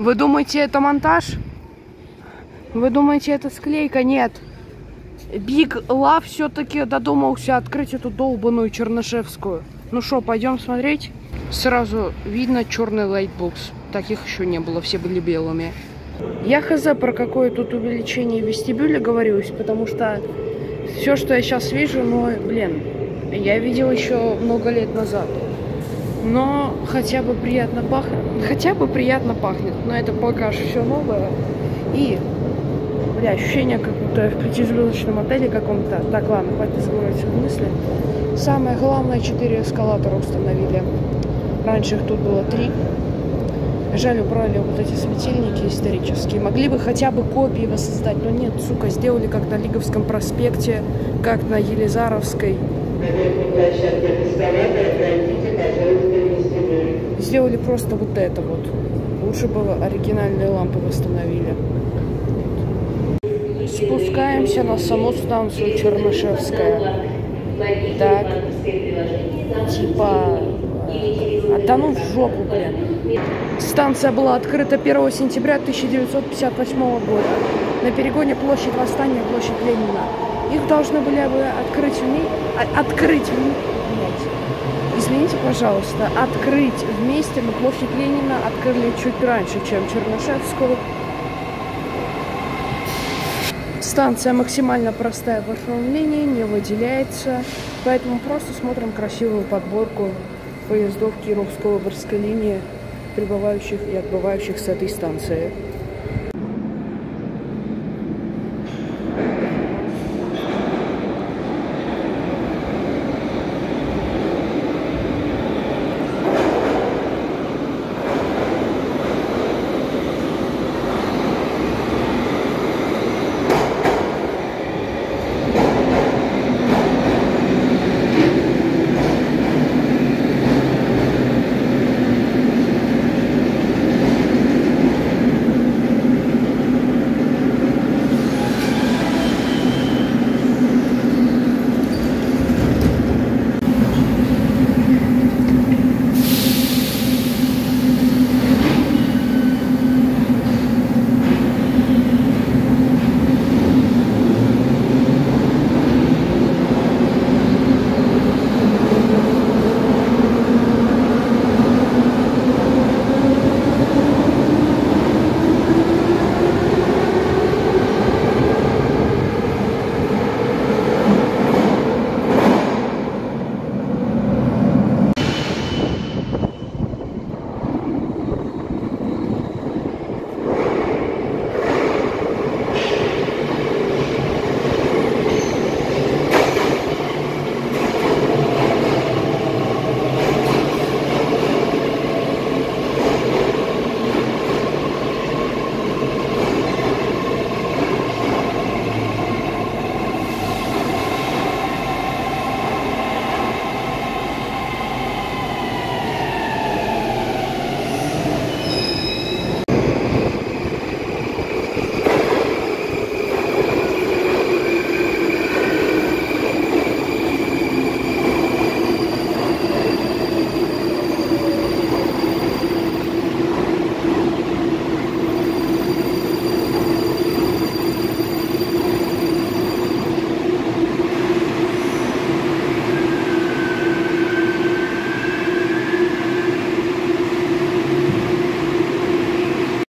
Вы думаете, это монтаж? Вы думаете, это склейка? Нет. Big Love все-таки додумался открыть эту долбаную Чернышевскую. Ну что, пойдем смотреть? Сразу видно черный лайтбокс. Таких еще не было, все были белыми. Я хз про какое тут увеличение вестибюля говорюсь, потому что все, что я сейчас вижу, ну, блин, я видел еще много лет назад. Но хотя бы приятно пахнет. Хотя бы приятно пахнет. Но это пока что все новое. И, бля, ощущение, как будто в пятизвездочном отеле каком-то. Так, ладно, хватит забывать свои мысли. Самое главное, 4 эскалатора установили. Раньше их тут было 3. Жаль, убрали вот эти светильники исторические. Могли бы хотя бы копии воссоздать. Но нет, сука, сделали как на Лиговском проспекте, как на Елизаровской. Сделали просто вот это вот. Лучше бы оригинальные лампы восстановили. Спускаемся на саму станцию Чернышевская. Так. Типа... Да ну в жопу, блин. Станция была открыта 1 сентября 1958 года. На перегоне площадь Восстания, площадь Ленина. Их должны были бы открыть извините, пожалуйста, открыть вместе, но площадь Ленина открыли чуть раньше, чем Чернышевскую. Станция максимально простая в оформлении, не выделяется, поэтому просто смотрим красивую подборку поездов Кировско-Выборгской линии, прибывающих и отбывающих с этой станции.